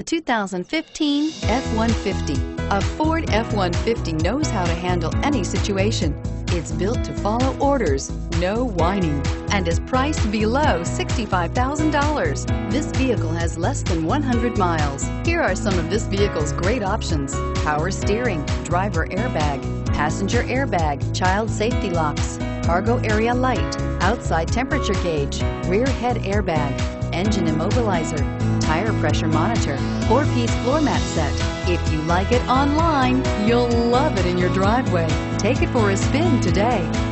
The 2015 F-150. A Ford F-150 knows how to handle any situation. It's built to follow orders, no whining, and is priced below $65,000. This vehicle has less than 100 miles. Here are some of this vehicle's great options: power steering, driver airbag, passenger airbag, child safety locks, cargo area light, outside temperature gauge, rear head airbag, engine immobilizer, tire pressure monitor, 4-piece floor mat set. If you like it online, you'll love it in your driveway. Take it for a spin today.